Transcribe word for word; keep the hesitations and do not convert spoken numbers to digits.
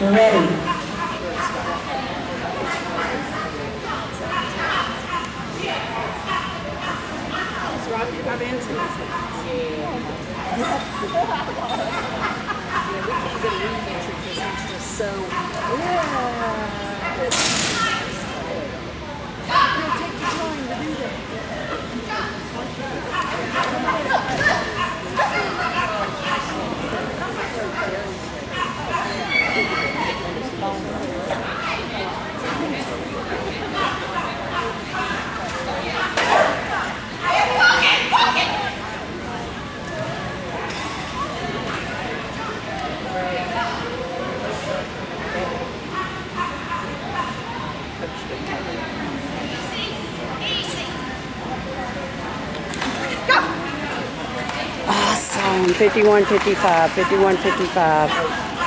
Ready. I've answered this. Yeah, we can't get a re-entry because it's just so. Yeah. It'll take the time to do that. Awesome. fifty-one fifty-five, fifty-one fifty-five.